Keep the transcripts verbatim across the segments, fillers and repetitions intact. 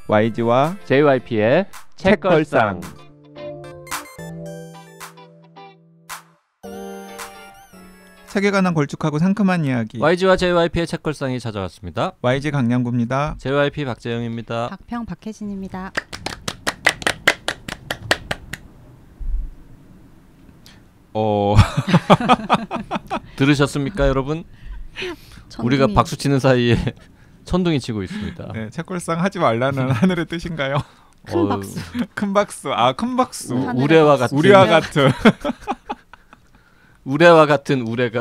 와이지와 제이와이피의 책걸상. 책에 관한 걸쭉하고 상큼한 이야기. 와이지와 제이와이피의 책걸상이 찾아왔습니다. 와이지 강량구입니다. 제이와이피 박재영입니다. 박평 박혜진입니다. 어... 들으셨습니까, 여러분? 천둥이... 우리가 박수 치는 사이에 천둥이 치고 있습니다. 네, 책걸상 하지 말라는 하늘의 뜻인가요? 큰 어... 박수. 큰 박수. 아, 큰 박수. 우레와 같은. 우레와 같은. 우레와 같은 우레가.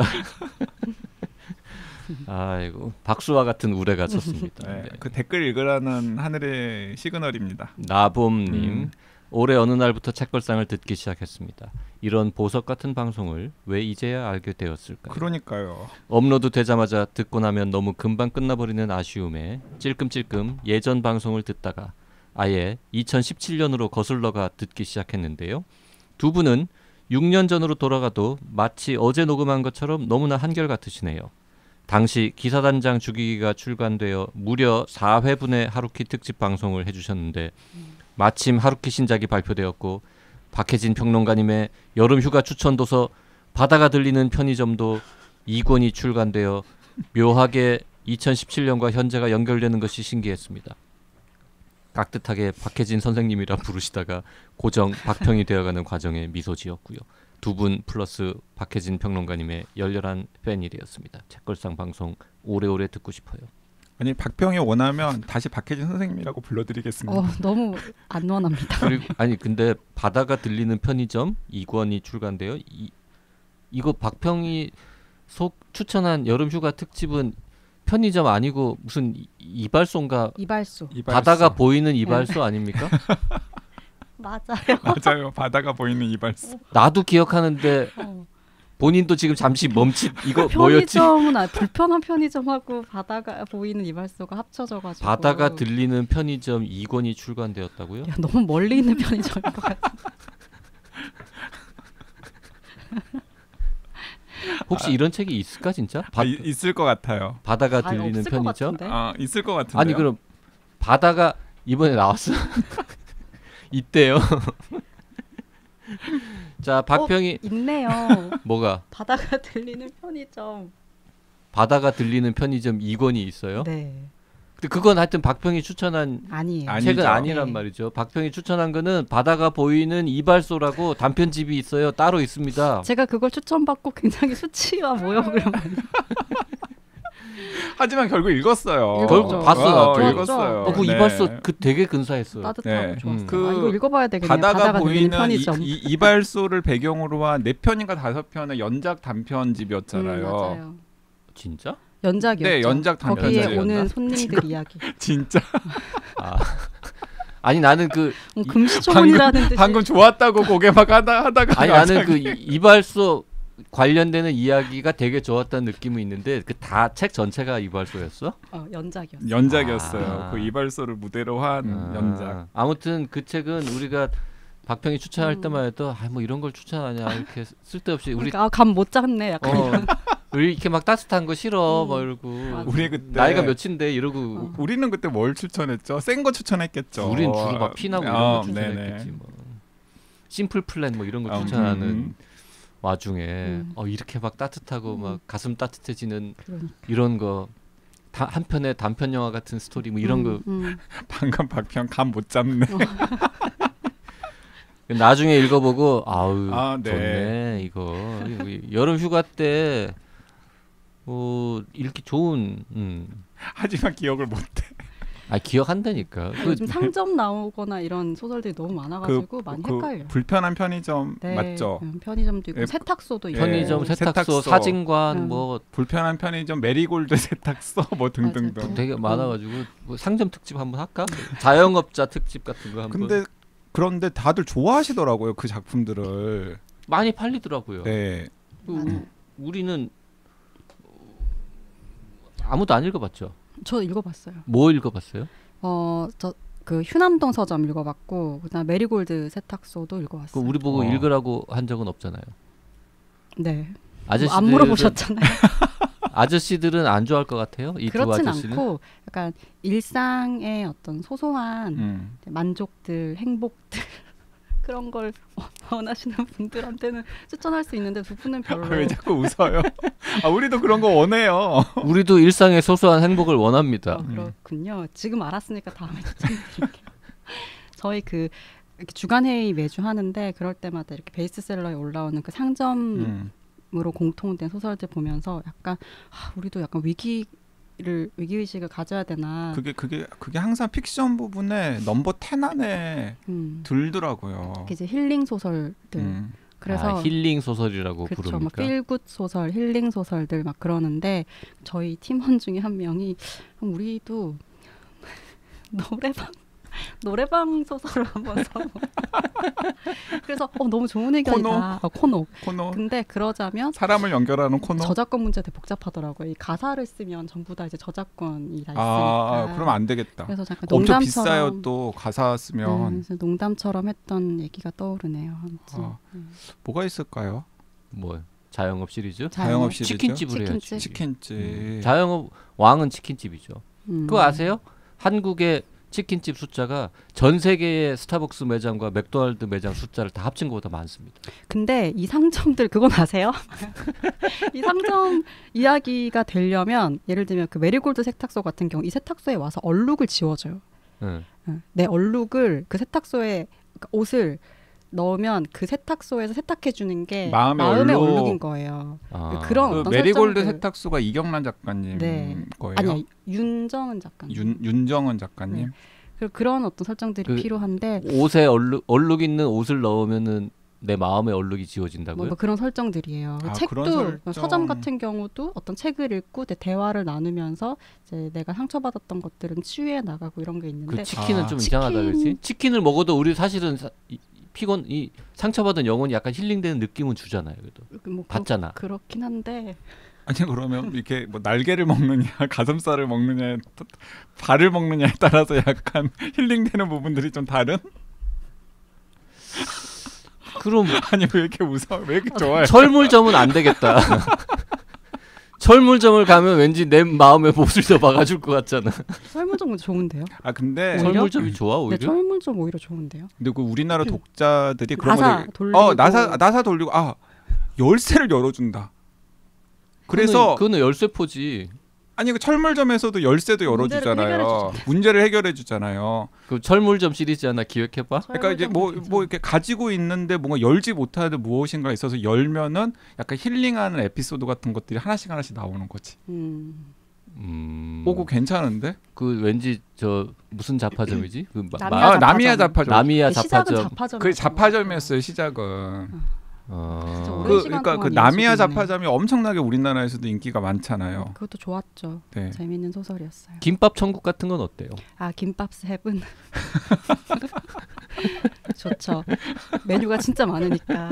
아이고, 박수와 같은 우레가 쳤습니다. 네, 네. 그 댓글 읽으라는 하늘의 시그널입니다. 나봄님. 음. 올해 어느 날부터 책걸상을 듣기 시작했습니다. 이런 보석 같은 방송을 왜 이제야 알게 되었을까요? 그러니까요. 업로드 되자마자 듣고 나면 너무 금방 끝나버리는 아쉬움에 찔끔찔끔 예전 방송을 듣다가 아예 이천십칠 년으로 거슬러가 듣기 시작했는데요. 두 분은 육 년 전으로 돌아가도 마치 어제 녹음한 것처럼 너무나 한결같으시네요. 당시 기사단장 주기기가 출간되어 무려 사 회분의 하루키 특집 방송을 해주셨는데 마침 하루키 신작이 발표되었고 박혜진 평론가님의 여름휴가 추천도서 바다가 들리는 편의점도 이 권이 출간되어 묘하게 이천십칠 년과 현재가 연결되는 것이 신기했습니다. 깍듯하게 박혜진 선생님이라 부르시다가 고정 박평이 되어가는 과정에 미소 지었고요. 두 분 플러스 박혜진 평론가님의 열렬한 팬일이었습니다. 책걸상 방송 오래오래 듣고 싶어요. 아니, 박평이 원하면 다시 박혜진 선생님이라고 불러드리겠습니다. 어, 너무 안 원합니다. 그리고 아니 근데 바다가 들리는 편의점 이 권이 출간돼요. 이, 이거 박평이 속 추천한 여름휴가 특집은 편의점 아니고 무슨 이, 이발소인가? 이발소. 이발소. 바다가 보이는 이발소 아닙니까? 맞아요. 맞아요. 바다가 보이는 이발소. 나도 기억하는데 어. 본인도 지금 잠시 멈칫. 이거 뭐였지? 편의점은 아, 불편한 편의점하고 바다가 보이는 이발소가 합쳐져가지고. 바다가 들리는 편의점 이 권이 출간되었다고요? 야, 너무 멀리 있는 편의점인 것 같아. 혹시 아, 이런 책이 있을까 진짜? 바, 아, 이, 있을 것 같아요. 바다가 아, 들리는 편의점? 아, 있을 것 같은데. 아니 그럼 바다가 이번에 나왔어? 있대요. 자, 박평이 어, 있네요. 뭐가? 바다가 들리는 편의점. 바다가 들리는 편의점 이 권이 있어요? 네. 근데 그건 하여튼 박평이 추천한 아니에요. 책은 아니죠. 아니란 네. 말이죠. 박평이 추천한 거는 바다가 보이는 이발소라고 단편집이 있어요. 따로 있습니다. 제가 그걸 추천받고 굉장히 수치와 모욕을 많이. 하지만 결국 읽었어요. 읽었죠. 봤어, 어, 나도. 읽었어요. 어, 그 네. 이발소 그 되게 근사했어요. 따뜻하고 네. 좋았어요. 음. 그 아, 이거 읽어봐야 되겠네요. 바다가, 바다가 보이는 편의점. 이, 이, 이발소를 배경으로 한 네 편인가 다섯 편의 연작 단편집이었잖아요. 음, 맞아요. 진짜? 연작이었죠. 네, 연작 거기에 단편집이었나? 오는 손님들 이야기. 진짜. 아. 아니 나는 그 음, 금시초문이라는 방금, 듯이. 방금 좋았다고 고개 막 하다, 하다가 아니 갑자기. 나는 그 이발소 관련되는 이야기가 되게 좋았다는 느낌이 있는데 그 다 책 전체가 이발소였어? 어, 연작이었어요. 연작이었어요. 아. 그 이발소를 무대로 한 아. 연작. 아무튼 그 책은 우리가 박평이 추천할 음. 때만 해도 아, 뭐 이런 걸 추천하냐 이렇게 쓸데없이 우리 그러니까, 아, 감 못 잡네 약간 어, 이런. 우리 이렇게 막 따뜻한 거 싫어 음. 뭐 이러고 맞아. 우리 그때 나이가 몇인데 이러고 어. 우리는 그때 뭘 추천했죠? 센 거 추천했겠죠. 우린 주로 막 피나고 이런 어, 거 추천했겠지 네네. 뭐. 심플 플랜 뭐 이런 거 음, 추천하는 음. 와중에 음. 어, 이렇게 막 따뜻하고 음. 막 가슴 따뜻해지는 그러니까. 이런 거 다, 한 편의 단편 영화 같은 스토리 뭐 이런 음, 거 음. 방금 박평 감 못 잡네. 나중에 읽어보고 아우 아, 네. 좋네 이거 여름 휴가 때 어, 읽기 좋은 음. 하지만 기억을 못해. 아 기억한다니까. 아, 그, 요즘 상점 나오거나 이런 소설들이 너무 많아가지고 많이 그 헷갈려. 불편한 편의점 네, 맞죠? 음, 편의점도 있고 예, 세탁소도 있고. 편의점, 예, 세탁소, 세탁소. 사진관 음. 뭐 불편한 편의점 메리골드 세탁소 뭐 등등등. 맞아요. 되게 많아가지고 뭐 상점 특집 한번 할까? 자영업자 특집 같은 거 한번. 근데 그런데 다들 좋아하시더라고요 그 작품들을. 많이 팔리더라고요. 네. 그 우, 우리는 아무도 안 읽어봤죠. 저 읽어봤어요. 뭐 읽어봤어요? 어, 저 그 휴남동 서점 읽어봤고 그다음 메리골드 세탁소도 그 읽어봤어요. 우리 보고 어. 읽으라고 한 적은 없잖아요. 네. 아저씨들 뭐 안 물어보셨잖아요. 아저씨들은 안 좋아할 것 같아요. 이 두 그렇진 아저씨는. 않고 약간 일상의 어떤 소소한 음. 만족들, 행복들 그런 걸 원하시는 분들한테는 추천할 수 있는데 두 분은 별로. 왜 자꾸 웃어요? 아, 우리도 그런 거 원해요. 우리도 일상의 소소한 행복을 원합니다. 어, 그렇군요. 지금 알았으니까 다음에 추천드릴게요. 저희 그 이렇게 주간 회의 매주 하는데 그럴 때마다 이렇게 베스트셀러에 올라오는 그 상점으로 음. 공통된 소설들 보면서 약간 아, 우리도 약간 위기를 위기 의식을 가져야 되나. 그게 그게 그게 항상 픽션 부분에 넘버 텐 안에 음. 들더라고요. 특히 이제 힐링 소설들. 음. 그래서 아, 힐링 소설이라고 그렇죠. 막 부릅니까? 필굿 소설, 힐링 소설들 막 그러는데 저희 팀원 중에 한 명이 그럼 우리도 노래방 노래방 소설을 한번 써보. 그래서 어, 너무 좋은 의견이다. 코노? 어, 코노. 코너 근데 그러자면 사람을 연결하는 코너. 저작권 문제 되게 복잡하더라고요. 이 가사를 쓰면 전부 다 이제 저작권이 다 있으니까. 아, 그럼 안 되겠다. 그래서 잠깐 엄청 농담처럼 비싸요 또 가사 쓰면. 네, 그래서 농담처럼 했던 얘기가 떠오르네요. 아무튼. 어. 네. 뭐가 있을까요? 뭐 자영업 시리즈? 자영업 시리즈? 치킨집을 해야지. 치킨집. 치킨집. 음. 자영업 왕은 치킨집이죠. 음. 그거 아세요? 한국의 치킨집 숫자가 전 세계의 스타벅스 매장과 맥도날드 매장 숫자를 다 합친 것보다 많습니다. 근데 이 상점들 그건 아세요? 이 상점 이야기가 되려면 예를 들면 그 메리골드 세탁소 같은 경우 이 세탁소에 와서 얼룩을 지워줘요. 응. 응. 내 얼룩을 그 세탁소에 그러니까 옷을 넣으면 그 세탁소에서 세탁해 주는 게 마음의 마음의 얼룩. 얼룩인 거예요. 아. 그런 그 어떤 메리골드 설정들. 세탁소가 이경란 작가님 네. 거예요. 아니야 윤정은 작가님. 윤 윤정은 작가님. 네. 그리고 그런 어떤 설정들이 그 필요한데 옷에 얼룩, 얼룩 있는 옷을 넣으면은 내 마음의 얼룩이 지워진다고요? 뭐, 뭐 그런 설정들이에요. 아, 책도 그런 설정. 서점 같은 경우도 어떤 책을 읽고 내 대화를 나누면서 이제 내가 상처받았던 것들은 치유해 나가고 이런 게 있는데 그 치킨은 아. 좀 치킨- 이상하다 그렇지? 치킨을 먹어도 우리 사실은 사, 이, 피곤 이 상처받은 영혼이 약간 힐링되는 느낌은 주잖아요. 그래도 뭐 받잖아. 그, 그렇긴 한데 아니 그러면 이렇게 뭐 날개를 먹느냐 가슴살을 먹느냐 발을 먹느냐에 따라서 약간 힐링되는 부분들이 좀 다른? 그럼 아니 왜 이렇게 웃어? 왜 이렇게 좋아해? 철물점은 안 되겠다. 철물점을 가면 왠지 내 마음에 못을 더 박아줄 것 같잖아. 설문점 좋은데요? 아 근데 오히려? 철물점이 좋아 네, 오히려? 설문점 오히려 좋은데요. 근데 그 우리나라 독자들이 그런 나사 거 되게- 돌리고 어 나사 나사 돌리고 아 열쇠를 열어준다. 그래서 그거는, 그거는 열쇠포지. 아니 그 철물점에서도 열쇠도 문제를 열어주잖아요. 해결해주잖아요. 문제를 해결해주잖아요. 그 철물점 시리즈 하나 기획해봐. 그러니까 이제 뭐 뭐 이렇게 가지고 있는데 뭔가 열지 못하는 무엇인가 있어서 열면은 약간 힐링하는 에피소드 같은 것들이 하나씩 하나씩 나오는 거지. 음, 음, 오, 그거 괜찮은데? 그 왠지 저 무슨 자파점이지? 그 마, 나미야 아 자파점. 나미야 자파점. 나미야 시작은 자파점. 자파점. 그 자파점이었어요 시작은. 어, 오랜 그 시간 그러니까 그 동안 나미야 이어지고 있네. 자파점이 엄청나게 우리나라에서도 인기가 많잖아요. 그것도 좋았죠. 네. 재밌는 소설이었어요. 김밥 천국 같은 건 어때요? 아 김밥 세븐 좋죠. 메뉴가 진짜 많으니까.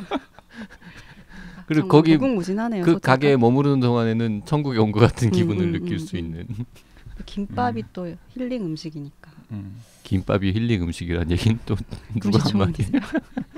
그리고 정말 거기 무궁무진하네요. 그 소재가. 가게에 머무르는 동안에는 천국에 온 것 같은 음, 기분을 음, 느낄 음, 수 음. 있는. 김밥이 음. 또 힐링 음식이니까. 음. 김밥이 힐링 음식이란 얘기는 또 누가 굳이 한 말이야? 좋아하세요?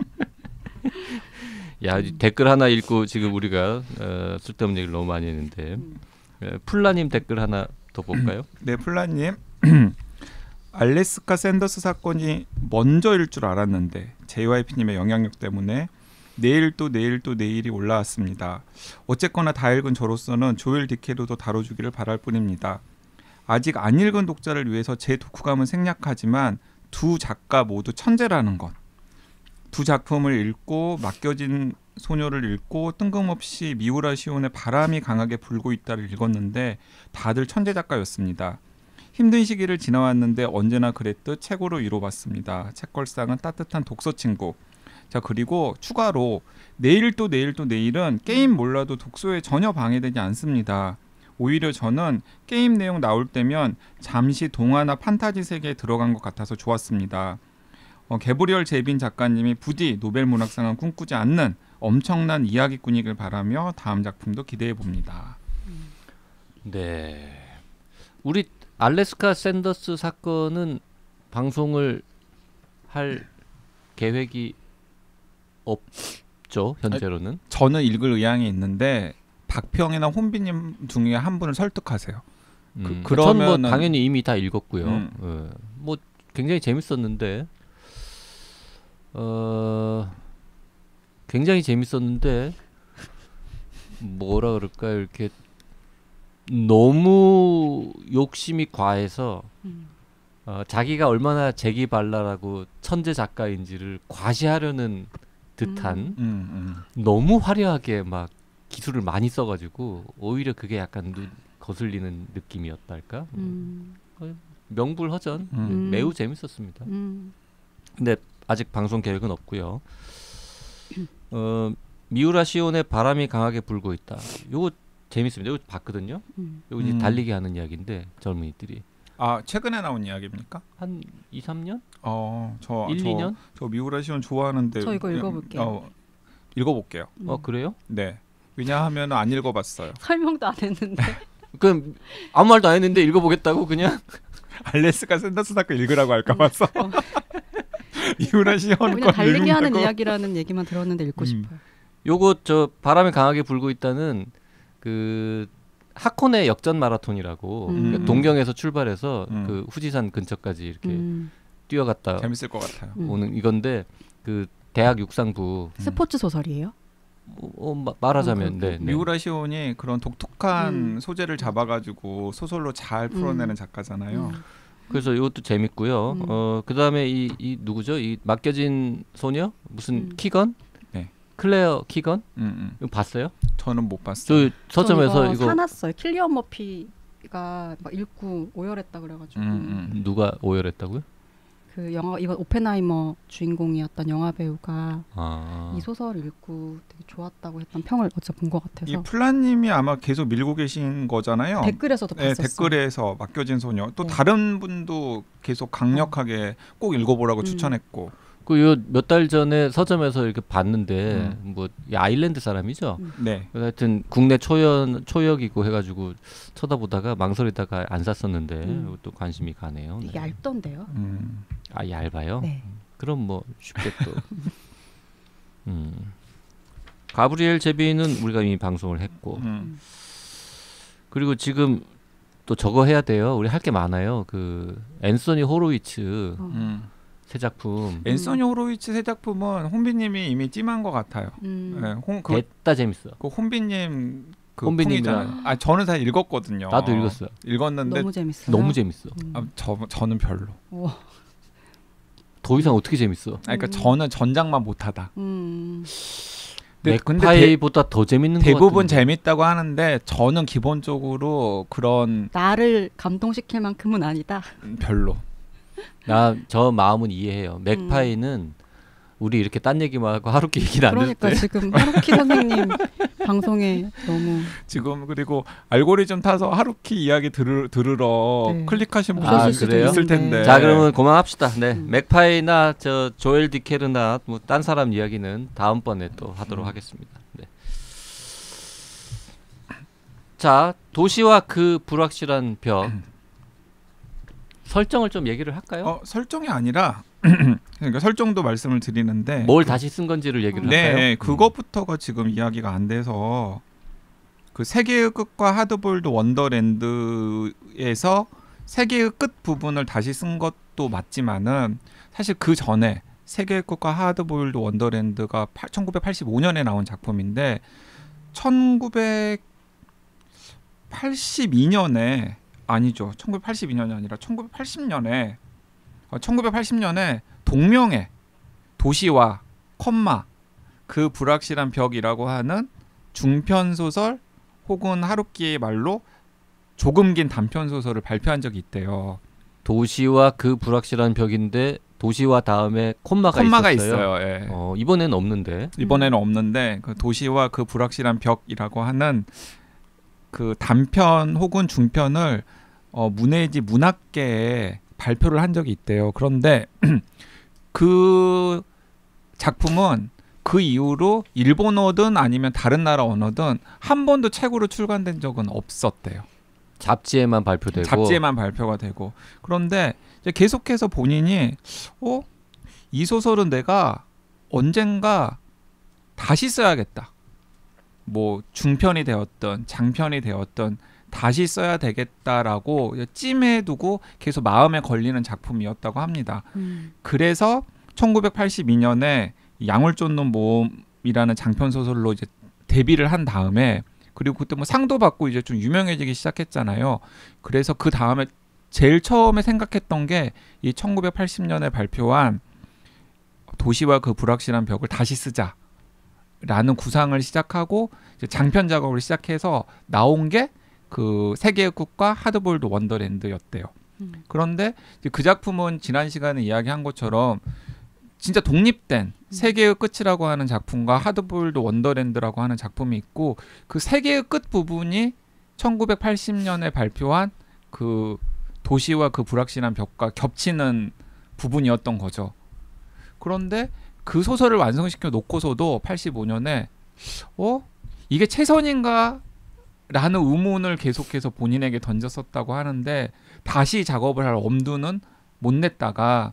야 음. 댓글 하나 읽고 지금 우리가 어, 쓸데없는 얘기를 너무 많이 했는데 음. 에, 플라님 댓글 하나 더 볼까요? 네, 플라님. 알래스카 샌더스 사건이 먼저일 줄 알았는데 제이와이피님의 영향력 때문에 내일 또 내일 또 내일이 올라왔습니다. 어쨌거나 다 읽은 저로서는 조엘 디케로도 다뤄주기를 바랄 뿐입니다. 아직 안 읽은 독자를 위해서 제 독후감은 생략하지만 두 작가 모두 천재라는 것. 두 작품을 읽고 맡겨진 소녀를 읽고 뜬금없이 미우라 시온의 바람이 강하게 불고 있다를 읽었는데 다들 천재 작가였습니다. 힘든 시기를 지나왔는데 언제나 그랬듯 최고로 위로받습니다. 책걸상은 따뜻한 독서 친구. 자 그리고 추가로 내일 또 내일 또 내일은 게임 몰라도 독서에 전혀 방해되지 않습니다. 오히려 저는 게임 내용 나올 때면 잠시 동화나 판타지 세계에 들어간 것 같아서 좋았습니다. 어, 개브리얼 제빈 작가님이 부디 노벨문학상은 꿈꾸지 않는 엄청난 이야기꾼이길 바라며 다음 작품도 기대해 봅니다. 네. 우리 알래스카 샌더스 사건은 방송을 할 계획이 없죠 현재로는. 저는 읽을 의향이 있는데 박평이나 혼비님 중에 한 분을 설득하세요. 음, 그, 저는 뭐 그러면은- 당연히 이미 다 읽었고요. 음. 예. 뭐 굉장히 재밌었는데 어 굉장히 재밌었는데 뭐라 그럴까 이렇게 너무 욕심이 과해서 음. 어, 자기가 얼마나 재기발랄하고 천재 작가인지를 과시하려는 듯한 음. 음, 음. 너무 화려하게 막 기술을 많이 써가지고 오히려 그게 약간 눈 거슬리는 느낌이었달까. 음. 명불허전. 음. 음. 매우 재밌었습니다. 음. 근데 아직 방송 계획은 없고요. 어, 미우라 시온의 바람이 강하게 불고 있다. 요거 재밌습니다. 요거 봤거든요. 음. 요거 이제 음. 달리기 하는 이야기인데 젊은이들이 아 최근에 나온 이야기입니까? 한 이, 삼 년? 어, 저, 일, 저, 이 년? 저 미우라 시온 좋아하는데 저 이거 그냥- 읽어볼게요. 어, 읽어볼게요. 음. 어 그래요? 네. 왜냐하면 안 읽어봤어요. 설명도 안 했는데. 그럼 아무 말도 안 했는데 읽어보겠다고 그냥? 알래스카 샌더스 사건 읽으라고 할까 봐서. 미우라 시온 그냥 거 달리기 하는 읽는다고. 이야기라는 얘기만 들었는데 읽고 음. 싶어요. 요거 저 바람이 강하게 불고 있다는 그 하코네 역전 마라톤이라고 음. 그러니까 동경에서 출발해서 음. 그 후지산 근처까지 이렇게 음. 뛰어갔다 재밌을 것 같아요. 음. 오는 이건데 그 대학 육상부 스포츠 소설이에요? 어, 어, 마- 말하자면 어, 네, 네. 미우라 시온이 그런 독특한 음. 소재를 잡아가지고 소설로 잘 풀어내는 음. 작가잖아요. 음. 그래서 이것도 재밌고요. 음. 어 그다음에 이, 이 누구죠? 이 맡겨진 소녀 무슨 음. 키건? 네. 클레어 키건? 음, 음. 이거 봤어요? 저는 못 봤어요. 저 서점에서 저 이거, 이거 사놨어요. 킬리언 머피가 막 읽고 오열했다 그래가지고 음, 음. 누가 오열했다고요? 그 영화 이번 오펜하이머 주인공이었던 영화 배우가 아. 이 소설을 읽고 되게 좋았다고 했던 평을 어제 본 것 이 같아서 플라님이 아마 계속 밀고 계신 거잖아요. 댓글에서도 네, 봤었어요. 댓글에서 맡겨진 소녀. 또 네. 다른 분도 계속 강력하게 꼭 읽어보라고 음. 추천했고. 그몇 달 전에 서점에서 이렇게 봤는데 음. 뭐이 아일랜드 사람이죠. 음. 네. 하여튼 국내 초연 초역이고 해가지고 쳐다보다가 망설이다가 안 샀었는데 음. 이것도 관심이 가네요. 되게 네. 얇던데요. 음. 아 얇아요. 네. 그럼 뭐 쉽게 또. 음. 가브리엘 제비는 우리가 이미 방송을 했고 음. 그리고 지금 또 저거 해야 돼요. 우리 할 게 많아요. 그 앤서니 호로위츠 어. 음. 새 작품 앤소니 호로위츠 새 작품은 혼비님이 이미 찜한 것 같아요. 음. 네, 홍, 그, 됐다 재밌어. 그 혼비님 그 혼비님이랑- 풍이잖아요. 아 저는 다 읽었거든요. 나도 읽었어요. 읽었는데 너무 재밌어요. 너무 재밌어. 음. 아, 저 저는 별로. 우와. 더 이상 어떻게 재밌어? 아, 그러니까 음. 저는 전작만 못하다. 음. 근데, 근데 대, 맥파이보다 더 재밌는 것 대부분 같은데. 재밌다고 하는데 저는 기본적으로 그런 나를 감동시킬 만큼은 아니다. 음, 별로. 나 저 마음은 이해해요. 맥파이는 우리 이렇게 딴 얘기만 하고 하루키 얘기는 안 그러니까 했을 때 지금 하루키 선생님 방송에 너무 지금 그리고 알고리즘 타서 하루키 이야기 들으, 들으러 네. 클릭하신 오셨을 분들 수도 있을 있는데. 텐데. 자 그러면 그만합시다. 네, 음. 맥파이나 저 조엘 디케르나 뭐 딴 사람 이야기는 다음번에 또 하도록 음. 하겠습니다. 네. 자 도시와 그 불확실한 벽 설정을 좀 얘기를 할까요? 어, 설정이 아니라 그러니까 설정도 말씀을 드리는데 뭘 다시 쓴 건지를 얘기를 할까요? 네, 음. 그것부터가 지금 이야기가 안 돼서 그 세계의 끝과 하드보일드 원더랜드에서 세계의 끝 부분을 다시 쓴 것도 맞지만은 사실 그 전에 세계의 끝과 하드보일드 원더랜드가 천구백팔십오 년에 나온 작품인데 천구백팔십이 년에 아니죠. 천구백팔십이 년이 아니라 천구백팔십 년에 어, 천구백팔십 년에 동명의 도시와 컴마 그 불확실한 벽이라고 하는 중편 소설 혹은 하루키의 말로 조금 긴 단편 소설을 발표한 적이 있대요. 도시와 그 불확실한 벽인데 도시와 다음에 콤마가, 콤마가 있었어요. 있어요. 예. 어, 이번에는 없는데. 이번에는 없는데 그 도시와 그 불확실한 벽이라고 하는 그 단편 혹은 중편을 어, 문예지 문학계에 발표를 한 적이 있대요. 그런데 그 작품은 그 이후로 일본어든 아니면 다른 나라 언어든 한 번도 책으로 출간된 적은 없었대요. 잡지에만 발표되고. 잡지에만 발표가 되고. 그런데 이제 계속해서 본인이 어? 이 소설은 내가 언젠가 다시 써야겠다. 뭐 중편이 되었던 장편이 되었던 다시 써야 되겠다라고 찜해 두고 계속 마음에 걸리는 작품이었다고 합니다. 음. 그래서 천구백팔십이 년에 양을 쫓는 모험이라는 장편 소설로 이제 데뷔를 한 다음에 그리고 그때 뭐 상도 받고 이제 좀 유명해지기 시작했잖아요. 그래서 그 다음에 제일 처음에 생각했던 게 이 천구백팔십 년에 발표한 도시와 그 불확실한 벽을 다시 쓰자라는 구상을 시작하고 이제 장편 작업을 시작해서 나온 게 그 세계의 끝과 하드보일드 원더랜드였대요. 음. 그런데 이제 그 작품은 지난 시간에 이야기한 것처럼 진짜 독립된 세계의 끝이라고 하는 작품과 하드보일드 원더랜드라고 하는 작품이 있고 그 세계의 끝 부분이 천구백팔십 년에 발표한 그 도시와 그 불확실한 벽과 겹치는 부분이었던 거죠. 그런데 그 소설을 완성시켜 놓고서도 팔십오 년에 어? 이게 최선인가? 라는 의문을 계속해서 본인에게 던졌었다고 하는데 다시 작업을 할 엄두는 못 냈다가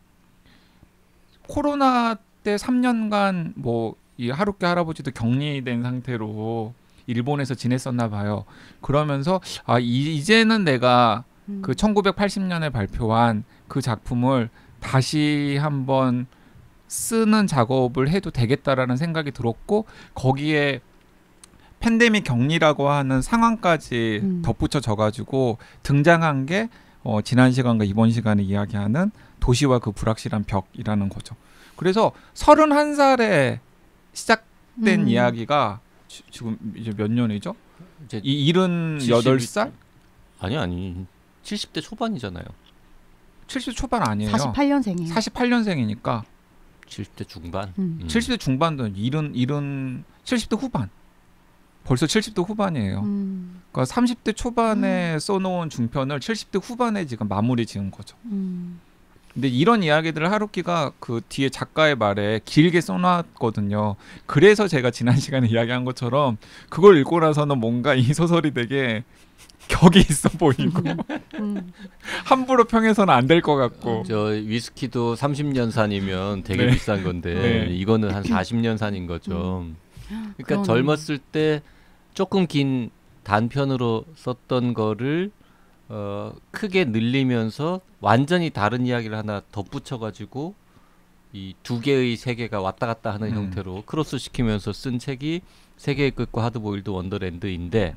코로나 때 삼 년간 뭐 이 하루키 할아버지도 격리된 상태로 일본에서 지냈었나 봐요. 그러면서 아 이, 이제는 내가 음. 그 천구백팔십 년에 발표한 그 작품을 다시 한번 쓰는 작업을 해도 되겠다라는 생각이 들었고 거기에 팬데믹 격리라고 하는 상황까지 음. 덧붙여 져가지고 등장한 게 어, 지난 시간과 이번 시간에 이야기하는 도시와 그 불확실한 벽이라는 거죠. 그래서 서른한 살에 시작된 음. 이야기가 지, 지금 이제 몇 년이죠? 이제 이 일흔여덟 살? 아니 아니 칠십 대 초반이잖아요. 칠십 초반 아니에요. 사십팔 년생이에요. 사십팔 년생이니까 칠십 대 중반. 음. 음. 칠십 대 중반도 일흔 일흔 칠십 대 후반. 벌써 칠십 대 후반이에요. 음. 그러니까 삼십 대 초반에 써놓은 중편을 칠십 대 후반에 지금 마무리 지은 거죠. 음. 근데 이런 이야기들을 하루키가 그 뒤에 작가의 말에 길게 써놨거든요. 그래서 제가 지난 시간에 이야기한 것처럼 그걸 읽고 나서는 뭔가 이 소설이 되게 격이 있어 보이고 음. 함부로 평해서는 안 될 것 같고. 저 위스키도 삼십 년 산이면 되게 네. 비싼 건데 네. 이거는 한 사십 년 산인 거죠. 그러니까 그러네. 젊었을 때 조금 긴 단편으로 썼던 거를 어, 크게 늘리면서 완전히 다른 이야기를 하나 덧붙여가지고 이 두 개의 세계가 왔다 갔다 하는 음. 형태로 크로스 시키면서 쓴 책이 세계의 끝과 하드보일드 원더랜드인데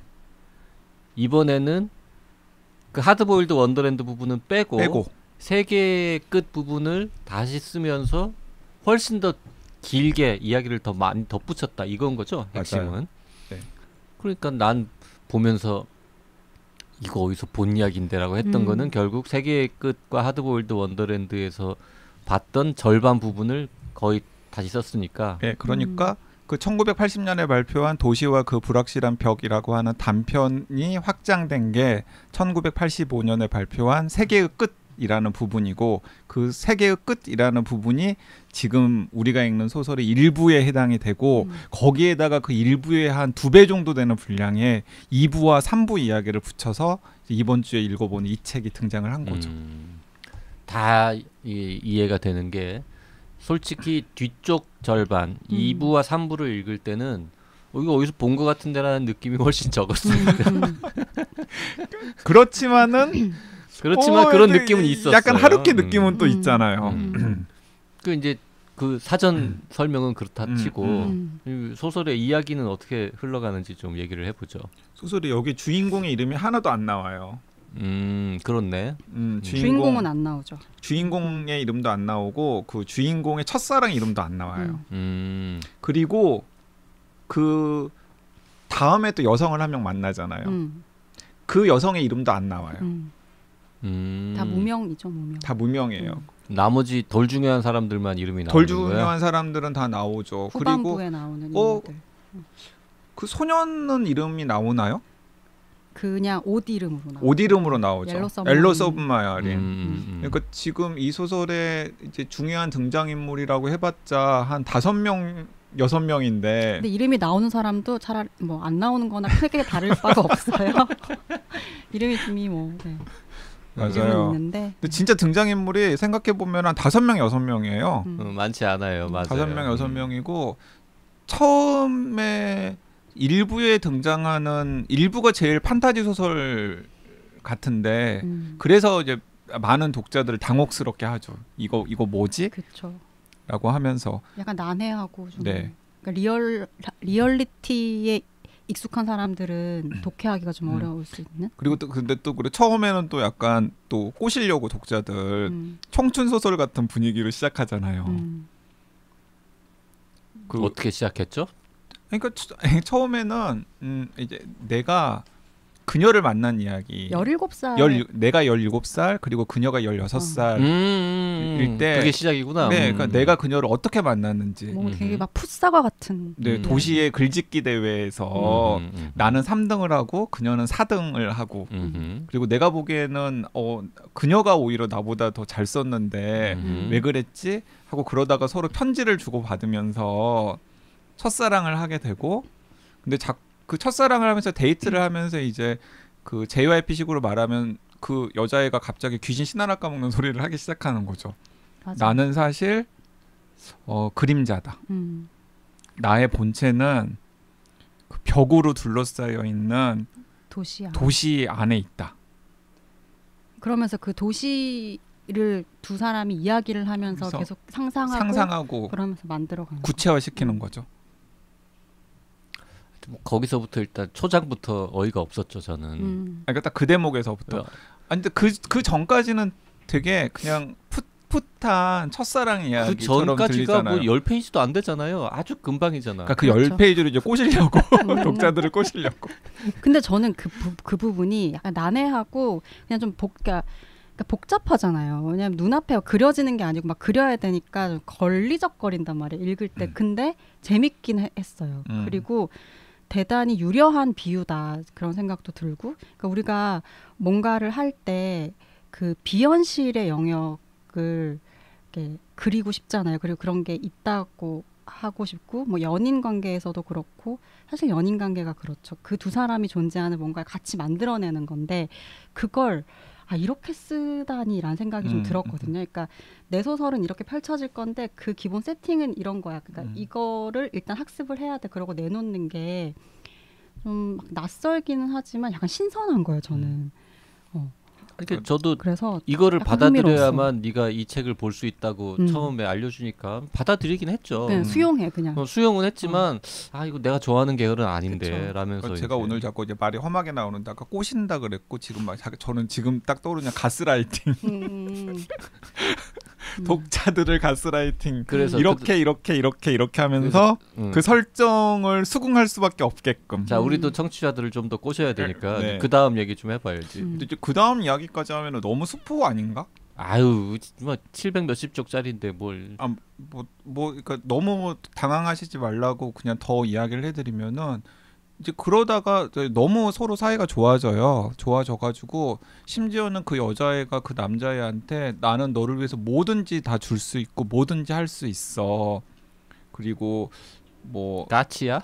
이번에는 그 하드보일드 원더랜드 부분은 빼고, 빼고. 세계의 끝 부분을 다시 쓰면서 훨씬 더 길게 이야기를 더 많이 덧붙였다 이건 거죠 핵심은. 네. 그러니까 난 보면서 이거 어디서 본 이야기인데라고 했던 음. 거는 결국 세계의 끝과 하드보일드 원더랜드에서 봤던 절반 부분을 거의 다시 썼으니까. 예, 그러니까 그 천구백팔십 년에 발표한 도시와 그 불확실한 벽이라고 하는 단편이 확장된 게 천구백팔십오 년에 발표한 세계의 끝이라는 부분이고 그 세계의 끝이라는 부분이 지금 우리가 읽는 소설의 일부에 해당이 되고 음. 거기에다가 그 일부에 한 두 배 정도 되는 분량의 이 부와 삼 부 이야기를 붙여서 이번 주에 읽어보는 이 책이 등장을 한 거죠. 음, 다 이, 이해가 되는 게 솔직히 뒤쪽 절반 음. 이 부와 삼 부를 읽을 때는 어, 이거 어디서 본 것 같은데라는 느낌이 훨씬 적었습니다. 음. 그렇지만은 그렇지만 어, 그런 근데 느낌은 있었어요. 약간 하루키 느낌은 음. 또 음. 있잖아요. 음. 그 이제 그 사전 설명은 그렇다 음, 치고 음. 이 소설의 이야기는 어떻게 흘러가는지 좀 얘기를 해보죠. 소설이 여기 주인공의 이름이 하나도 안 나와요. 음 그렇네. 음, 주인공, 주인공은 안 나오죠. 주인공의 이름도 안 나오고 그 주인공의 첫사랑 이름도 안 나와요. 음. 음, 그리고 그 다음에 또 여성을 한 명 만나잖아요. 음. 그 여성의 이름도 안 나와요. 음. 음. 다 무명이죠, 무명. 다 무명이에요. 음. 나머지 덜 중요한 사람들만 이름이 덜 나오는 거야. 중요한 사람들은 다 나오죠. 그리고 후반부에 나오는 어, 인물들. 그 소년은 이름이 나오나요? 그냥 옷 이름으로 나와요. 옷 이름으로 나오죠. 옐로 서브마린. 엘로 서브마린. 음, 음, 음. 그러니까 지금 이 소설의 이제 중요한 등장인물이라고 해봤자 한 다섯 명, 여섯 명인데 근데 이름이 나오는 사람도 차라리 뭐 안 나오는 거나 크게 다를 바가 없어요. 이름이 이미 뭐 네. 이름은 맞아요. 있는데 근데 진짜 등장인물이 생각해 보면 한 다섯 명, 여섯 명이에요. 음. 어, 많지 않아요. 맞아요. 다섯 명, 여섯 음. 명이고 처음에 일부에 등장하는 일부가 제일 판타지 소설 같은데 음. 그래서 이제 많은 독자들을 당혹스럽게 하죠. 이거 이거 뭐지? 그쵸. 라고 하면서 약간 난해하고 좀 네. 그러니까 리얼 리얼리티에 익숙한 사람들은 독해하기가 좀 음. 어려울 수 있는. 그리고 또 근데 또 그래 처음에는 또 약간 또 꼬시려고 독자들 음. 청춘 소설 같은 분위기로 시작하잖아요. 음. 그 어떻게 시작했죠? 그러니까 처- 처음에는 음 이제 내가 그녀를 만난 이야기. 열일곱 살 열 내가 열일곱 살 그리고 그녀가 열여섯 살. 음, 음, 일 때- 그게 시작이구나. 네, 음. 그러니까 내가 그녀를 어떻게 만났는지. 뭐 되게 음흠. 막 풋사과 같은. 네, 음. 도시의 글짓기 대회에서 음, 음, 음. 나는 삼 등을 하고 그녀는 사 등을 하고 음흠. 그리고 내가 보기에는 어 그녀가 오히려 나보다 더 잘 썼는데 음흠. 왜 그랬지? 하고 그러다가 서로 편지를 주고 받으면서 첫사랑을 하게 되고 근데 자, 그 첫사랑을 하면서 데이트를 하면서 이제 그 제이와이피식으로 말하면 그 여자애가 갑자기 귀신 신하나 까먹는 소리를 하기 시작하는 거죠. 맞아. 나는 사실 어 그림자다. 음. 나의 본체는 그 벽으로 둘러싸여 있는 도시야. 도시 안에 있다. 그러면서 그 도시를 두 사람이 이야기를 하면서 그래서 계속 상상하고, 상상하고 그러면서 만들어가는. 구체화시키는 음. 거죠. 뭐 거기서부터 일단 초장부터 어이가 없었죠 저는. 음. 그러니까 딱 그 대목에서부터. 어, 아니 근데 그, 그 전까지는 되게 그냥 풋, 풋한 첫사랑 그 이야기처럼 전까지가 들리잖아요. 뭐 열 페이지도 안 되잖아요. 아주 금방이잖아. 그러니까 그 그렇죠. 열 페이지를 이제 꼬시려고 음. 독자들을 꼬시려고. 근데 저는 그, 부, 그 부분이 약간 난해하고 그냥 좀 복, 그러니까 그러니까 복잡하잖아요. 왜냐하면 눈앞에 그려지는 게 아니고 막 그려야 되니까 좀 걸리적거린단 말이에요. 읽을 때. 음. 근데 재밌긴 해- 했어요. 음. 그리고 대단히 유려한 비유다 그런 생각도 들고 그러니까 우리가 뭔가를 할 때 그 비현실의 영역을 이렇게 그리고 싶잖아요. 그리고 그런 게 있다고 하고 싶고 뭐 연인 관계에서도 그렇고 사실 연인 관계가 그렇죠. 그 두 사람이 존재하는 뭔가를 같이 만들어내는 건데 그걸 아 이렇게 쓰다니라는 생각이 좀 음, 들었거든요. 그러니까 내 소설은 이렇게 펼쳐질 건데 그 기본 세팅은 이런 거야. 그러니까 음. 이거를 일단 학습을 해야 돼. 그러고 내놓는 게 좀 낯설기는 하지만 약간 신선한 거예요. 저는. 그러니까 저도 그래서 이거를 약간 받아들여야만 네가 이 책을 볼 수 있다고 음. 처음에 알려주니까 받아들이긴 했죠. 그냥 음. 수용해 그냥. 어, 수용은 했지만 아 이거 내가 좋아하는 계열은 아닌데 그쵸. 라면서 그러니까 제가 이제. 오늘 자꾸 이제 말이 험하게 나오는데 아까 꼬신다 그랬고 지금 막 자기- 저는 지금 딱 떠오르는 가스라이팅 음. 음. 독자들을 가스라이팅 그래서 이렇게 이렇게 이렇게 이렇게 하면서 음. 그 설정을 수긍할 수밖에 없게끔. 자 음. 우리도 청취자들을 좀 더 꼬셔야 되니까 네. 그 다음 얘기 좀 해봐야지. 음. 근데 이제 그 다음 이야기까지 하면은 너무 스포 아닌가? 아유 뭐 칠백 몇십 쪽짜리인데 뭘. 아, 뭐, 뭐, 그러니까 너무 당황하시지 말라고 그냥 더 이야기를 해드리면은 이제 그러다가 이제 너무 서로 사이가 좋아져요. 좋아져가지고 심지어는 그 여자애가 그 남자애한테 나는 너를 위해서 뭐든지 다 줄 수 있고 뭐든지 할 수 있어. 그리고 뭐 까치야?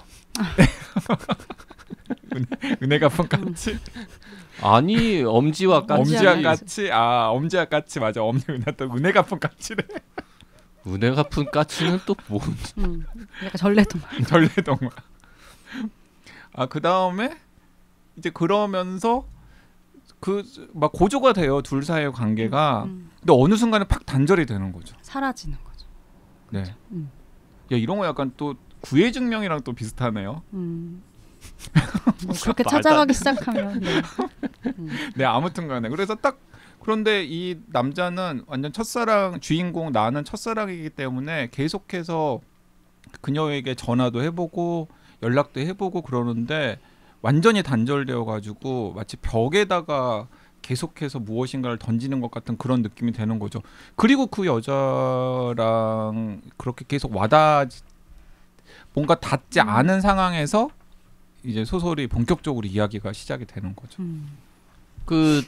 은혜 갚은 까치, 아니 엄지와 까치. 엄지와 까치. 까치, 아 엄지와 까치 맞아. 엄지 은혜 또 은혜 갚은 까치래. 은혜 갚은 까치는 또 뭐? 음. 약간 전래동화. 전래동화. 아 그 다음에 이제 그러면서 그 막 고조가 돼요 둘 사이의 관계가. 음. 근데 어느 순간에 팍 단절이 되는 거죠. 사라지는 거죠. 네. 음. 야 이런 거 약간 또 구애 증명이랑 또 비슷하네요. 음. 뭐 그렇게 말도 찾아가기 시작하면 네. 음. 네 아무튼간에 그래서 딱 그런데 이 남자는 완전 첫사랑 주인공 나는 첫사랑이기 때문에 계속해서 그녀에게 전화도 해보고 연락도 해보고 그러는데 완전히 단절되어 가지고 마치 벽에다가 계속해서 무엇인가를 던지는 것 같은 그런 느낌이 되는 거죠. 그리고 그 여자랑 그렇게 계속 와닿 뭔가 닿지 음. 않은 상황에서 이제 소설이 본격적으로 이야기가 시작이 되는 거죠. 음. 그,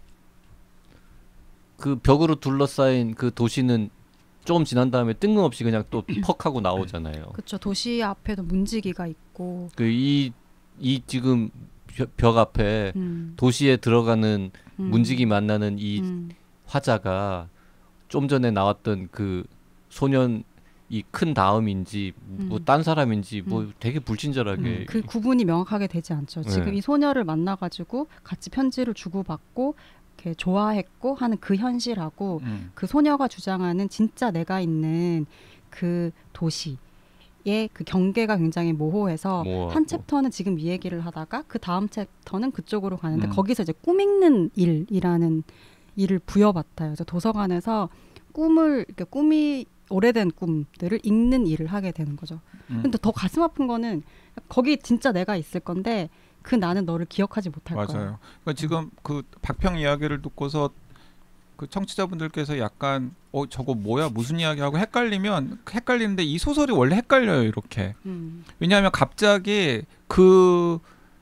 그 벽으로 둘러싸인 그 도시는 조금 지난 다음에 뜬금없이 그냥 또 퍽 하고 나오잖아요. 그렇죠. 도시 앞에도 문지기가 있고. 그 이 이 지금 벽, 벽 앞에 음. 도시에 들어가는 음. 문지기 만나는 이 음. 화자가 좀 전에 나왔던 그 소년 이 큰 다음인지 뭐 음. 딴 사람인지 뭐 음. 되게 불친절하게 음, 그 구분이 명확하게 되지 않죠. 지금 네. 이 소녀를 만나가지고 같이 편지를 주고받고 이렇게 좋아했고 하는 그 현실하고 음. 그 소녀가 주장하는 진짜 내가 있는 그 도시의 그 경계가 굉장히 모호해서 모호하고. 한 챕터는 지금 이 얘기를 하다가 그 다음 챕터는 그쪽으로 가는데 음. 거기서 이제 꿈 읽는 일이라는 일을 부여받아요. 그래서 도서관에서 꿈을 이렇게 꿈이 오래된 꿈들을 읽는 일을 하게 되는 거죠. 음. 근데 더 가슴 아픈 거는 거기 진짜 내가 있을 건데 그 나는 너를 기억하지 못할 거야. 맞아요. 그러니까 지금 그 박평 이야기를 듣고서 그 청취자분들께서 약간 어 저거 뭐야 무슨 이야기하고 헷갈리면 헷갈리는데 이 소설이 원래 헷갈려요 이렇게. 음. 왜냐하면 갑자기 그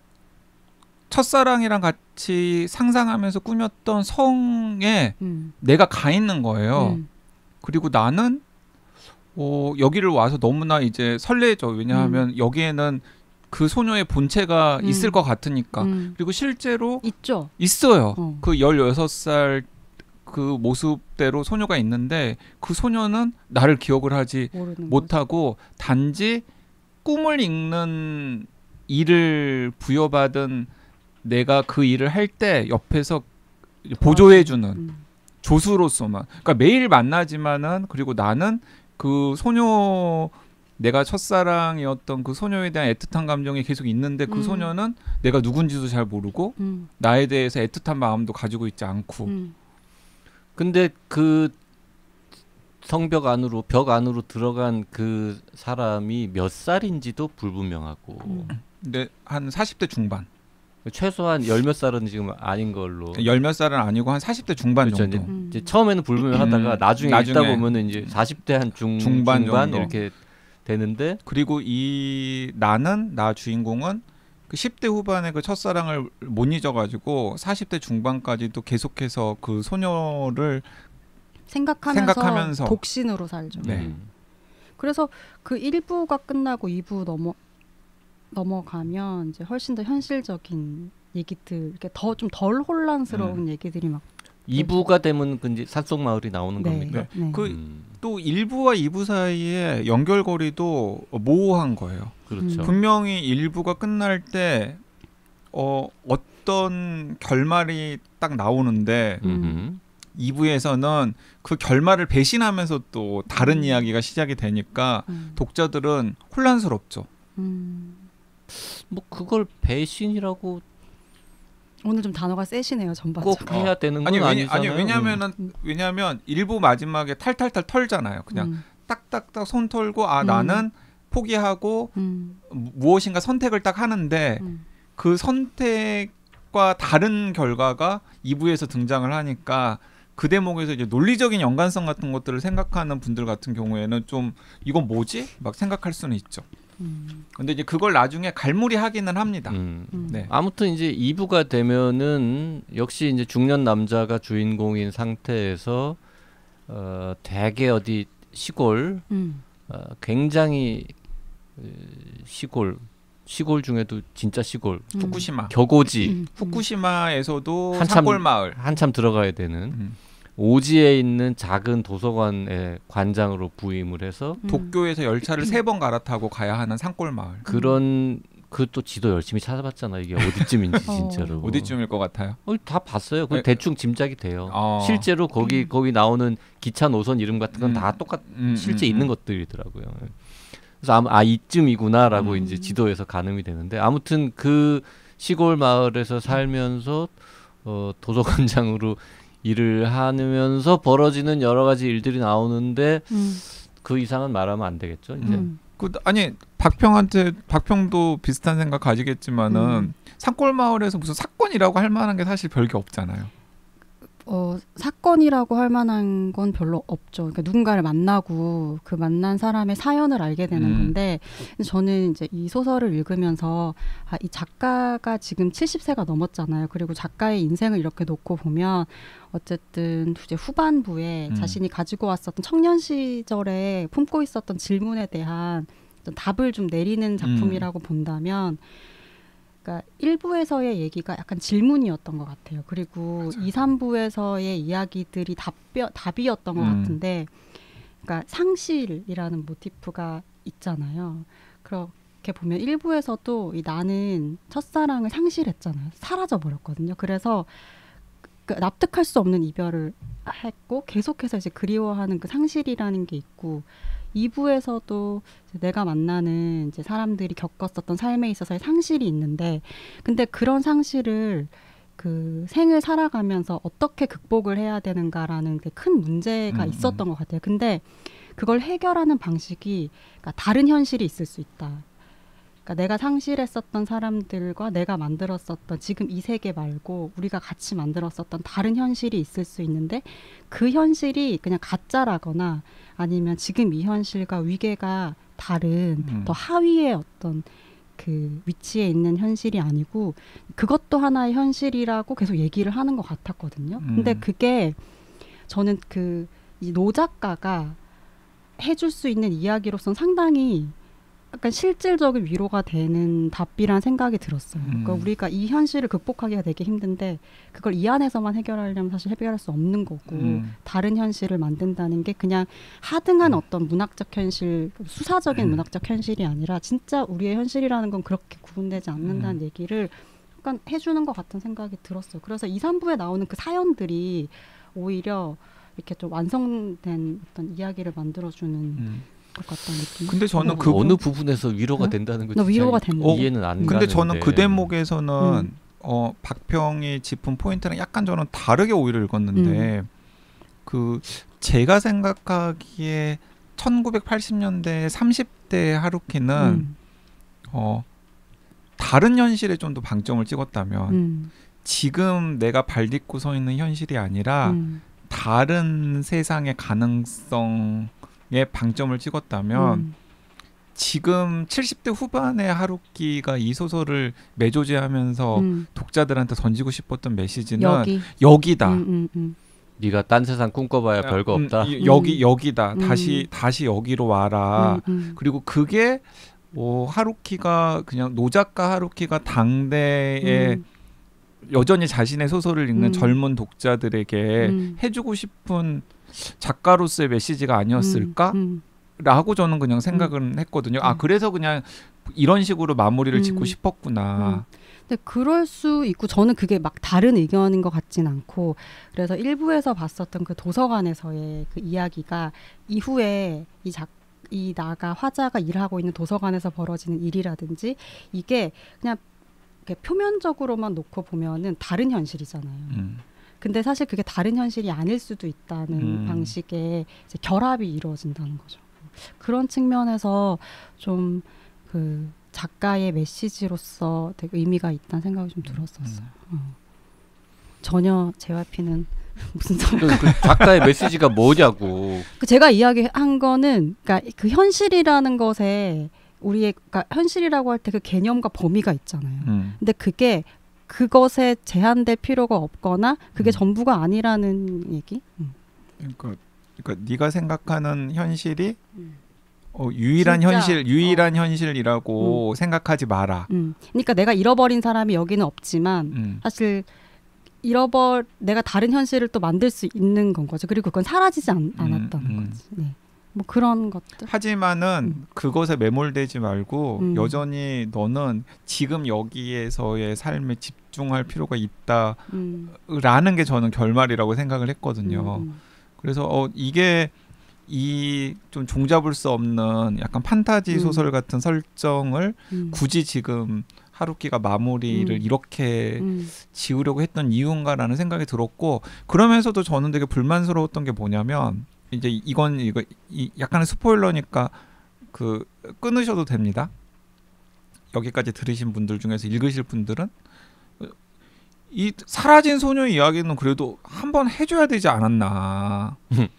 첫사랑이랑 같이 상상하면서 꾸몄던 성에 음. 내가 가 있는 거예요. 음. 그리고 나는 어, 여기를 와서 너무나 이제 설레죠. 왜냐하면 여기에는 그 소녀의 본체가 음. 있을 것 같으니까. 음. 그리고 실제로 있죠. 있어요. 어. 그 열여섯 살 그 모습대로 소녀가 있는데 그 소녀는 나를 기억을 하지 모르는 못하고 단지 꿈을 읽는 일을 부여받은 내가 그 일을 할 때 옆에서 보조해주는 음. 조수로서만. 그러니까 매일 만나지만은 그리고 나는 그 소녀 내가 첫사랑이었던 그 소녀에 대한 애틋한 감정이 계속 있는데 그 음. 소녀는 내가 누군지도 잘 모르고 음. 나에 대해서 애틋한 마음도 가지고 있지 않고. 음. 근데 그 성벽 안으로 벽 안으로 들어간 그 사람이 몇 살인지도 불분명하고 음. 근데 한 사십 대 중반. 최소한 열 몇 살은 지금 아닌 걸로. 열 몇 살은 아니고 한 사십 대 중반 그렇죠. 정도. 이제, 음. 이제 처음에는 불분명하다가 음, 나중에, 나중에 읽다 보면은 이제 사십 대 한 중, 중반 중반, 정도. 이렇게 되는데 그리고 이 나는 나 주인공은 그 십 대 후반의 그 첫사랑을 못 잊어가지고 사십 대 중반까지도 계속해서 그 소녀를 생각하면서, 생각하면서. 독신으로 살죠. 네. 음. 그래서 그 일 부가 끝나고 이 부 넘어 넘어가면 이제 훨씬 더 현실적인 얘기들, 이렇게 더 좀 덜 혼란스러운 음. 얘기들이 막 이 부가 되면 그 이제 산속 마을이 나오는 네. 겁니까? 네. 그 음, 또 일 부와 이 부 사이에 연결고리도 모호한 거예요. 그렇죠. 음. 분명히 일 부가 끝날 때 어, 어떤 결말이 딱 나오는데 음. 이 부에서는 그 결말을 배신하면서 또 다른 음. 이야기가 시작이 되니까 음. 독자들은 혼란스럽죠. 음. 뭐 그걸 배신이라고 오늘 좀 단어가 세시네요. 전반적으로. 꼭 해야 되는 건 아니, 왜냐, 아니잖아요. 아니 왜냐면은 음. 왜냐면 일부 마지막에 탈탈탈 털잖아요. 그냥 음. 딱딱딱 손 털고 아 음. 나는 포기하고 음. 무- 무엇인가 선택을 딱 하는데 음. 그 선택과 다른 결과가 이 부에서 등장을 하니까 그 대목에서 이제 논리적인 연관성 같은 것들을 생각하는 분들 같은 경우에는 좀 이건 뭐지? 막 생각할 수는 있죠. 음. 근데 이제 그걸 나중에 갈무리 하기는 합니다. 음. 음. 네. 아무튼 이제 이 부가 되면은 역시 이제 중년 남자가 주인공인 상태에서 어 되게 어디 시골 음. 어, 굉장히 어, 시골 시골 중에도 진짜 시골 음. 후쿠시마. 격오지 음. 후쿠시마에서도 한참- 산골 마을. 한참 들어가야 되는 음. 오지에 있는 작은 도서관의 관장으로 부임을 해서 음. 도쿄에서 열차를 세 번 갈아타고 가야 하는 산골 마을. 그런 그 또 지도 열심히 찾아봤잖아. 이게 어디쯤인지 어. 진짜로. 어디쯤일 것 같아요? 어, 다 봤어요. 그 네. 대충 짐작이 돼요. 어. 실제로 거기 거기 나오는 기차 노선 이름 같은 건 음. 다 똑같 음, 실제 음, 있는 음. 것들이더라고요. 그래서 아마 아 이쯤이구나라고 음. 이제 지도에서 가늠이 되는데 아무튼 그 시골 마을에서 살면서 어, 도서관장으로 일을 하면서 벌어지는 여러 가지 일들이 나오는데 음. 그 이상은 말하면 안 되겠죠. 이제 음. 그 아니 박평한테 박평도 비슷한 생각 가지겠지만은 음. 산골 마을에서 무슨 사건이라고 할 만한 게 사실 별게 없잖아요. 어, 사건이라고 할 만한 건 별로 없죠. 그러니까 누군가를 만나고 그 만난 사람의 사연을 알게 되는 음. 건데 저는 이제 이 소설을 읽으면서 아, 이 작가가 지금 칠십 세가 넘었잖아요. 그리고 작가의 인생을 이렇게 놓고 보면 어쨌든 이제 후반부에 음. 자신이 가지고 왔었던 청년 시절에 품고 있었던 질문에 대한 어떤 답을 좀 내리는 작품이라고 본다면 그러니까 일 부에서의 얘기가 약간 질문이었던 것 같아요. 그리고 맞아요. 이, 삼 부에서의 이야기들이 답변, 답이었던 것 음. 같은데 그러니까 상실이라는 모티프가 있잖아요. 그렇게 보면 일부에서도 이 나는 첫사랑을 상실했잖아요. 사라져 버렸거든요. 그래서 그 납득할 수 없는 이별을 했고 계속해서 이제 그리워하는 그 상실이라는 게 있고, 이 부에서도 내가 만나는 이제 사람들이 겪었었던 삶에 있어서의 상실이 있는데, 근데 그런 상실을 그 생을 살아가면서 어떻게 극복을 해야 되는가라는 게 큰 문제가 음, 있었던 음. 것 같아요. 근데 그걸 해결하는 방식이, 그러니까 다른 현실이 있을 수 있다. 그러니까 내가 상실했었던 사람들과 내가 만들었었던 지금 이 세계 말고 우리가 같이 만들었었던 다른 현실이 있을 수 있는데, 그 현실이 그냥 가짜라거나 아니면 지금 이 현실과 위계가 다른 음. 더 하위의 어떤 그 위치에 있는 현실이 아니고 그것도 하나의 현실이라고 계속 얘기를 하는 것 같았거든요. 음. 근데 그게 저는 그 이 노 작가가 해줄 수 있는 이야기로서는 상당히 약간 실질적인 위로가 되는 답이란 생각이 들었어요. 음. 그러니까 우리가 이 현실을 극복하기가 되게 힘든데 그걸 이 안에서만 해결하려면 사실 해결할 수 없는 거고, 음. 다른 현실을 만든다는 게 그냥 하등한 음. 어떤 문학적 현실, 수사적인 음. 문학적 현실이 아니라 진짜 우리의 현실이라는 건 그렇게 구분되지 않는다는 음. 얘기를 약간 해주는 것 같은 생각이 들었어요. 그래서 이, 삼 부에 나오는 그 사연들이 오히려 이렇게 좀 완성된 어떤 이야기를 만들어주는 음. 것 같다는 느낌. 근데 저는 어. 그 어느 부분에서 위로가 어? 된다는 거 나 진짜 위로가 됐네. 어, 이해는 안 근데 가는데. 저는 그 대목에서는 음. 어, 박평이 짚은 포인트랑 약간 저는 다르게 오히려 읽었는데 음. 그 제가 생각하기에 천구백팔십 년대 삼십 대 하루키는 음. 어, 다른 현실에 좀 더 방점을 찍었다면 음. 지금 내가 발 딛고 서 있는 현실이 아니라 음. 다른 세상의 가능성에 방점을 찍었다면 음. 지금 칠십 대 후반의 하루키가 이 소설을 매조제하면서 음. 독자들한테 던지고 싶었던 메시지는 여기 여기다. 음, 음, 음. 네가 딴 세상 꿈꿔봐야 별거 음, 없다. 이- 여기 음. 여기다. 음. 다시 다시 여기로 와라. 음, 음. 그리고 그게 어, 하루키가 그냥 노작가 하루키가 당대에 음. 여전히 자신의 소설을 읽는 음. 젊은 독자들에게 음. 해주고 싶은 작가로서의 메시지가 아니었을까? 음. 라고 저는 그냥 생각을 했거든요. 아 음. 그래서 그냥 이런 식으로 마무리를 음. 짓고 싶었구나. 근데 그럴 수 있고, 저는 그게 막 다른 의견인 것 같진 않고, 그래서 일부에서 봤었던 그 도서관에서의 그 이야기가 이후에 이 작, 이 나가 화자가 일하고 있는 도서관에서 벌어지는 일이라든지 이게 그냥 이렇게 표면적으로만 놓고 보면은 다른 현실이잖아요. 음. 근데 사실 그게 다른 현실이 아닐 수도 있다는 음. 방식의 방식의 이제 결합이 이루어진다는 거죠. 그런 측면에서 좀 그 작가의 메시지로서 되게 의미가 있다는 생각이 좀 들었었어요. 어. 전혀 제이와이피는 무슨 소리? 그, 그 작가의 메시지가 뭐냐고. 그 제가 이야기한 거는, 그러니까 그 현실이라는 것에 우리의, 그러니까 현실이라고 할 때 그 개념과 범위가 있잖아요. 음. 근데 그게 그것에 제한될 필요가 없거나 그게 음. 전부가 아니라는 얘기. 음. 그러니까, 그러니까 네가 생각하는 현실이 음. 어, 유일한 진짜, 현실, 유일한 현실이라고 생각하지 마라. 음. 그러니까 내가 잃어버린 사람이 여기는 없지만 음. 사실 잃어버 내가 다른 현실을 또 만들 수 있는 건 거죠. 그리고 그건 사라지지 않, 않았다는 음, 음. 거지. 네. 뭐 그런 것들. 하지만은 음. 그것에 매몰되지 말고 음. 여전히 너는 지금 여기에서의 삶에 집중할 필요가 있다라는 음. 게 저는 결말이라고 생각을 했거든요. 음. 그래서 어, 이게 이 좀 종잡을 수 없는 약간 판타지 음. 소설 같은 설정을 음. 굳이 지금 하루키가 마무리를 음. 이렇게 음. 지으려고 했던 이유인가라는 생각이 들었고, 그러면서도 저는 되게 불만스러웠던 게 뭐냐면, 이제 이건 이거 이 약간의 스포일러니까 그 끊으셔도 됩니다. 여기까지 들으신 분들 중에서 읽으실 분들은 이 사라진 소녀 이야기는 그래도 한번 해줘야 되지 않았나.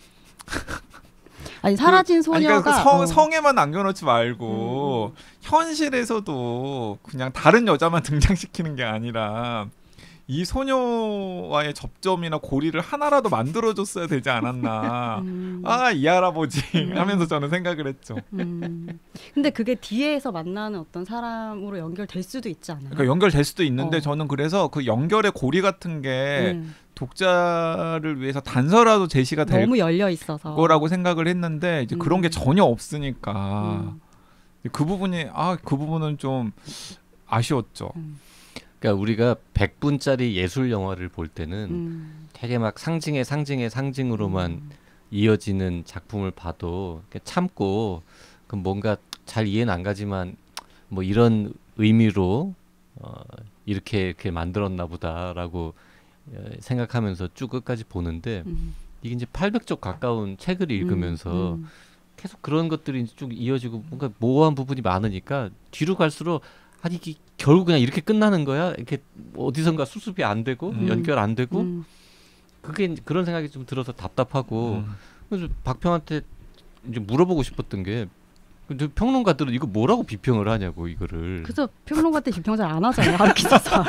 아니 사라진 그, 아니, 소녀가 그러니까 그 성, 어. 성에만 남겨놓지 말고 음, 음. 현실에서도 그냥 다른 여자만 등장시키는 게 아니라 이 소녀와의 접점이나 고리를 하나라도 만들어줬어야 되지 않았나. 음. 아, 이 할아버지 음. 하면서 저는 생각을 했죠. 음. 근데 그게 뒤에서 만나는 어떤 사람으로 연결될 수도 있지 않아요? 그러니까 연결될 수도 있는데 어. 저는 그래서 그 연결의 고리 같은 게 음. 독자를 위해서 단서라도 제시가 될 너무 열려 있어서 거라고 생각을 했는데 이제 음. 그런 게 전혀 없으니까 음. 그 부분이 아 그 부분은 좀 아쉬웠죠. 음. 그러니까 우리가 백 분짜리 예술 영화를 볼 때는 음. 되게 막 상징의 상징의 상징으로만 음. 이어지는 작품을 봐도 이렇게 참고 그 뭔가 잘 이해는 안 가지만 뭐 이런 의미로 어 이렇게 이렇게 만들었나 보다라고 어, 생각하면서 쭉 끝까지 보는데 음. 이게 이제 팔백 쪽 가까운 책을 읽으면서 음. 계속 그런 것들이 쭉 이어지고 뭔가 모호한 부분이 많으니까 뒤로 갈수록 아니 이게 결국 그냥 이렇게 끝나는 거야? 이렇게 어디선가 수습이 안 되고 음. 연결 안 되고 음. 그게 이제 그런 생각이 좀 들어서 답답하고 음. 그래서 박평한테 이제 물어보고 싶었던 게 근데 평론가들은 이거 뭐라고 비평을 하냐고 이거를. 그래서 평론가 때 비평 잘 안 하잖아요. 하루키 소설.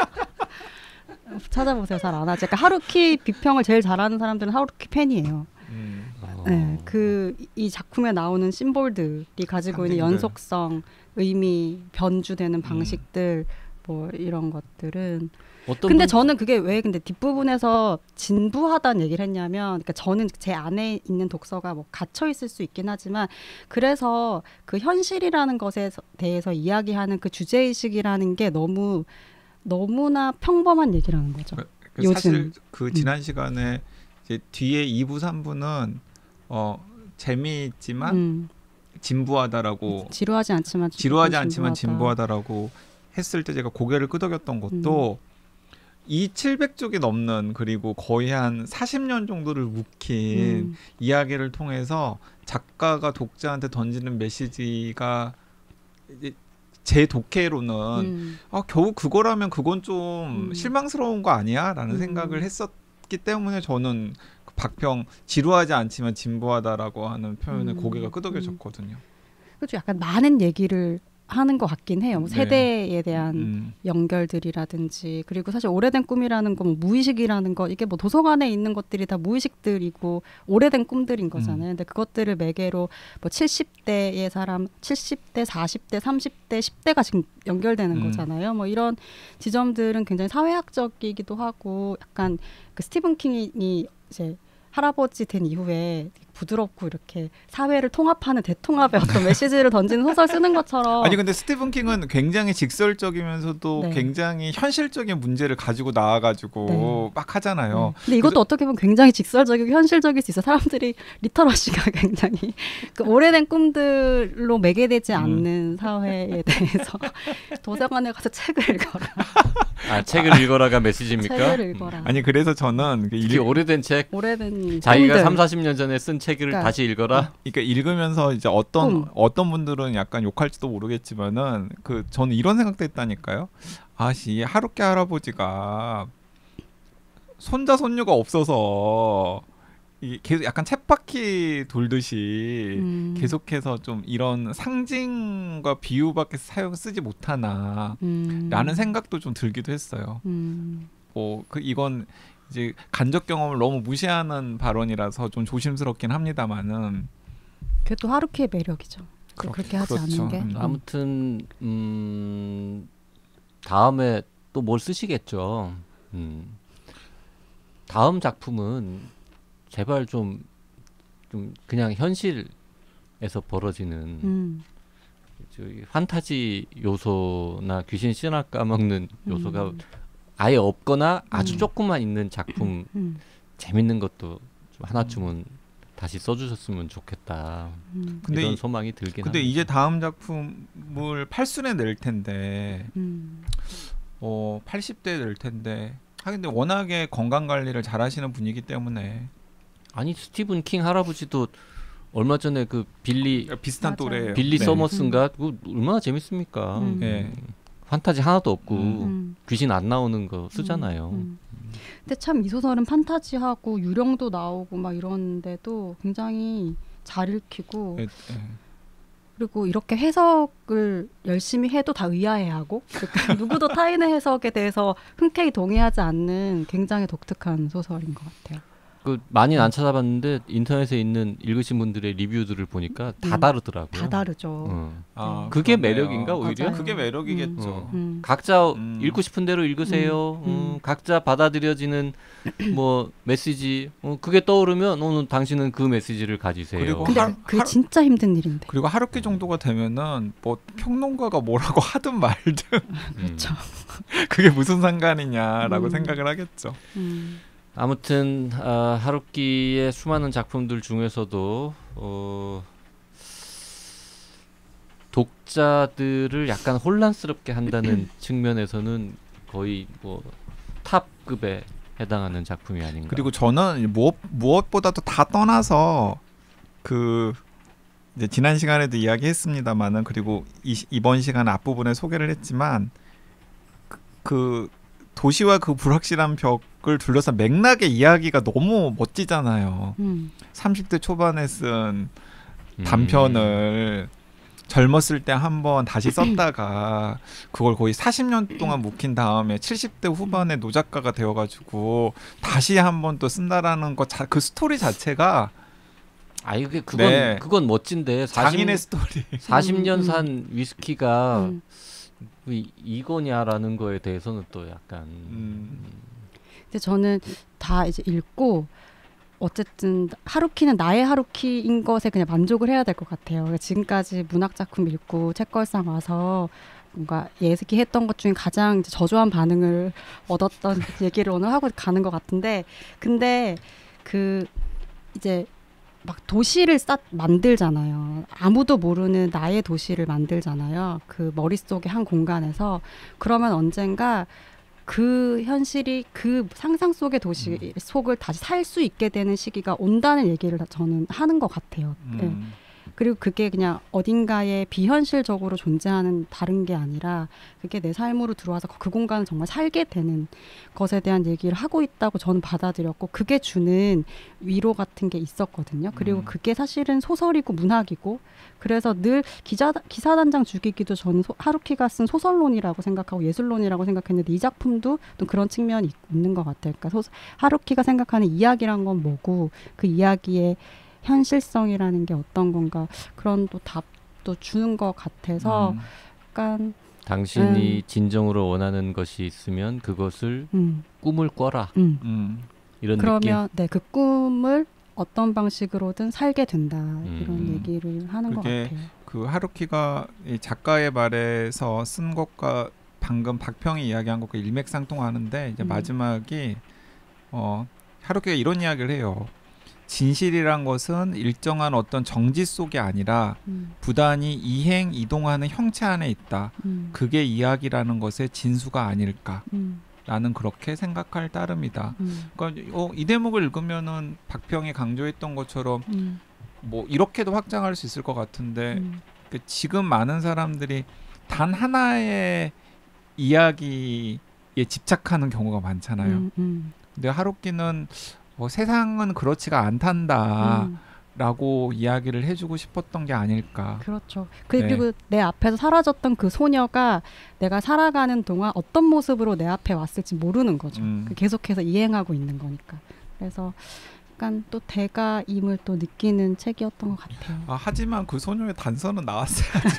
찾아보세요. 잘 안 하지. 그러니까 하루키 비평을 제일 잘하는 사람들은 하루키 팬이에요. 음. 어. 네, 그 이 작품에 나오는 심볼들이 가지고 있는 상징들. 연속성, 의미, 변주되는 음. 방식들 뭐 이런 것들은 어떤 근데 분- 저는 그게 왜 근데 뒷부분에서 진부하다는 얘기를 했냐면 그러니까 저는 제 안에 있는 독서가 뭐 갇혀 있을 수 있긴 하지만 그래서 그 현실이라는 것에 대해서 이야기하는 그 주제의식이라는 게 너무 너무나 평범한 얘기라는 거죠. 그 요즘. 사실 그 지난 시간에 이제 뒤에 이 부 삼 부는 어 재미있지만 음, 진부하다라고 지루하지 않지만 지루하지 조금 않지만 진부하다. 진부하다라고 했을 때 제가 고개를 끄덕였던 것도 이 칠백 쪽이 넘는 그리고 거의 한 사십 년 정도를 묵힌 음, 이야기를 통해서 작가가 독자한테 던지는 메시지가 이제 제 독해로는 음, 아, 겨우 그거라면 그건 좀 음. 실망스러운 거 아니야? 라는 음. 생각을 했었기 때문에 저는 그 박평 지루하지 않지만 진부하다라고 하는 표현에 음. 고개가 끄덕여졌거든요. 그렇죠. 약간 많은 얘기를 하는 것 같긴 해요. 뭐 네. 세대에 대한 음. 연결들이라든지 그리고 사실 오래된 꿈이라는 건 뭐 무의식이라는 거 이게 뭐 도서관에 있는 것들이 다 무의식들이고 오래된 꿈들인 거잖아요. 근데 그것들을 매개로 뭐 칠십 대의 사람, 칠십 대, 사십 대, 삼십 대, 십 대가 지금 연결되는 음. 거잖아요. 뭐 이런 지점들은 굉장히 사회학적이기도 하고 약간 그 스티븐 킹이 이제 할아버지 된 이후에 부드럽고 이렇게 사회를 통합하는 대통합의 어떤 메시지를 던지는 소설 쓰는 것처럼 아니 근데 스티븐 킹은 굉장히 직설적이면서도 네. 굉장히 현실적인 문제를 가지고 나와가지고 네. 막 하잖아요. 네. 근데 이것도 그래서- 어떻게 보면 굉장히 직설적이고 현실적일 수 있어. 사람들이 리터러시가 굉장히 그 오래된 꿈들로 매개되지 음. 않는 사회에 대해서 도서관에 가서 책을 읽어라. 아 책을 읽어라가 메시지입니까? 책을 읽어라. 아니 그래서 저는 그 특히 일, 오래된 책 오래된 자기가 꿈들. 삼사십 년 전에 쓴 책을 그러니까- 다시 읽어라. 그러니까 읽으면서 이제 어떤 꿈. 어떤 분들은 약간 욕할지도 모르겠지만은 그 저는 이런 생각도 했다니까요. 아씨 하루키 할아버지가 손자 손녀가 없어서 이 계속 약간 쳇바퀴 돌듯이 음. 계속해서 좀 이런 상징과 비유밖에 사용 쓰지 못하나 음. 라는 생각도 좀 들기도 했어요. 음. 뭐 그 이건 이제 간접 경험을 너무 무시하는 발언이라서 좀 조심스럽긴 합니다만은 그게 또 하루키의 매력이죠. 또 그렇- 그렇게 하지 그렇죠. 않는 게. 음. 아무튼 음, 다음에 또 뭘 쓰시겠죠. 음. 다음 작품은 제발 좀, 좀 그냥 현실에서 벌어지는 음. 저기 판타지 요소나 귀신 씨나 까먹는 요소가 음. 아예 없거나 아주 음. 조금만 있는 작품 음. 재밌는 것도 좀 하나쯤은 다시 써주셨으면 좋겠다. 음. 근데 이런 이- 소망이 들긴 근데 합니다. 이제 다음 작품을 팔순에 낼 텐데 음. 어 팔십 대 낼 텐데 아 근데 워낙에 건강 관리를 잘 하시는 분이기 때문에 아니 스티븐 킹 할아버지도 얼마 전에 그 빌리 비슷한 맞아요. 또래예요. 빌리 네. 서머스인가 그거 얼마나 재밌습니까? 음. 예. 판타지 하나도 없고 음. 음. 귀신 안 나오는 거 쓰잖아요. 음, 음. 근데 참 이 소설은 판타지하고 유령도 나오고 막 이러는데도 굉장히 잘 읽히고 예, 예. 그리고 이렇게 해석을 열심히 해도 다 의아해하고 그러니까 누구도 타인의 해석에 대해서 흔쾌히 동의하지 않는 굉장히 독특한 소설인 것 같아요. 그 많이는 안 찾아봤는데 인터넷에 있는 읽으신 분들의 리뷰들을 보니까 다 음, 다르더라고요. 다 다르죠. 어. 아, 그게 그러네요. 매력인가 오히려? 맞아요. 그게 매력이겠죠. 음. 음. 각자 음. 읽고 싶은 대로 읽으세요. 음, 음. 음, 각자 받아들여지는 뭐 메시지 어, 그게 떠오르면 어, 당신은 그 메시지를 가지세요. 그리고 근데 하루- 그게 하루- 진짜 힘든 일인데. 그리고 하루키 정도가 되면은 뭐 평론가가 뭐라고 하든 말든 음. 그렇죠. 그게 무슨 상관이냐라고 음. 생각을 하겠죠. 음. 아무튼 아, 하루키의 수많은 작품들 중에서도 어, 독자들을 약간 혼란스럽게 한다는 측면에서는 거의 뭐 탑급에 해당하는 작품이 아닌가. 그리고 저는 무엇 무엇보다도 다 떠나서 그 이제 지난 시간에도 이야기했습니다만은 그리고 이, 이번 시간 앞부분에 소개를 했지만 그, 그 도시와 그 불확실한 벽을 둘러싼 맥락의 이야기가 너무 멋지잖아요. 음. 삼십 대 초반에 쓴 음. 단편을 젊었을 때 한번 다시 썼다가 그걸 거의 사십 년 동안 묵힌 다음에 칠십 대 후반에 노작가가 되어가지고 다시 한번 또 쓴다라는 것 그 스토리 자체가 아이 그게 그건 네. 그건 멋진데 사십, 장인의 스토리. 사십 년 음, 음. 산 위스키가 음. 이, 이거냐라는 거에 대해서는 또 약간 음. 근데 저는 다 이제 읽고 어쨌든 하루키는 나의 하루키인 것에 그냥 만족을 해야 될 것 같아요. 그러니까 지금까지 문학 작품 읽고 책걸상 와서 뭔가 예습기했던 것 중에 가장 이제 저조한 반응을 얻었던 얘기를 오늘 하고 가는 것 같은데, 근데 그 이제 막 도시를 쌓 만들잖아요. 아무도 모르는 나의 도시를 만들잖아요. 그 머릿속의 한 공간에서. 그러면 언젠가 그 현실이 그 상상 속의 도시 음. 속을 다시 살 수 있게 되는 시기가 온다는 얘기를 저는 하는 것 같아요. 네. 음. 그리고 그게 그냥 어딘가에 비현실적으로 존재하는 다른 게 아니라 그게 내 삶으로 들어와서 그 공간을 정말 살게 되는 것에 대한 얘기를 하고 있다고 저는 받아들였고, 그게 주는 위로 같은 게 있었거든요. 그리고 음. 그게 사실은 소설이고 문학이고, 그래서 늘 기자, 기사단장 죽이기도 저는 소, 하루키가 쓴 소설론이라고 생각하고 예술론이라고 생각했는데, 이 작품도 또 그런 측면이 있, 있는 것 같아요. 그러니까 소, 하루키가 생각하는 이야기란 건 뭐고 그 이야기의 현실성이라는 게 어떤 건가, 그런 또 답도 주는 것 같아서 음. 약간 당신이 음. 진정으로 원하는 것이 있으면 그것을 음, 꿈을 꿔라 음. 음. 이런 느낌. 그러면 네, 그 꿈을 어떤 방식으로든 살게 된다, 이런 음. 얘기를 하는 것 그게 같아요. 그 하루키가 이 작가의 말에서 쓴 것과 방금 박평이 이야기한 것과 일맥상통하는데, 이제 음. 마지막이 어 하루키가 이런 이야기를 해요. 진실이란 것은 일정한 어떤 정지 속이 아니라 음, 부단히 이행 이동하는 형체 안에 있다. 음, 그게 이야기라는 것의 진수가 아닐까라는 음, 그렇게 생각할 따름이다. 음, 그러니까 어, 이 대목을 읽으면은 박평이 강조했던 것처럼 음, 뭐 이렇게도 확장할 수 있을 것 같은데, 음, 그 지금 많은 사람들이 단 하나의 이야기에 집착하는 경우가 많잖아요. 음, 음, 근데 하루키는 어, 세상은 그렇지가 않단다라고 음. 이야기를 해주고 싶었던 게 아닐까. 그렇죠. 그- 네. 그리고 내 앞에서 사라졌던 그 소녀가 내가 살아가는 동안 어떤 모습으로 내 앞에 왔을지 모르는 거죠. 음. 그 계속해서 이행하고 있는 거니까. 그래서 약간 또 대가임을 또 느끼는 책이었던 것 같아요. 아, 하지만 그 소녀의 단서는 나왔어야죠.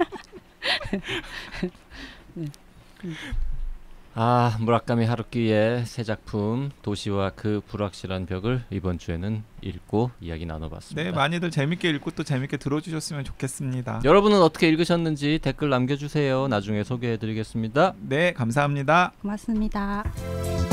아 무라카미 하루키의 새 작품 도시와 그 불확실한 벽을 이번 주에는 읽고 이야기 나눠봤습니다. 네, 많이들 재밌게 읽고 또 재밌게 들어주셨으면 좋겠습니다. 여러분은 어떻게 읽으셨는지 댓글 남겨주세요. 나중에 소개해드리겠습니다. 네, 감사합니다. 고맙습니다.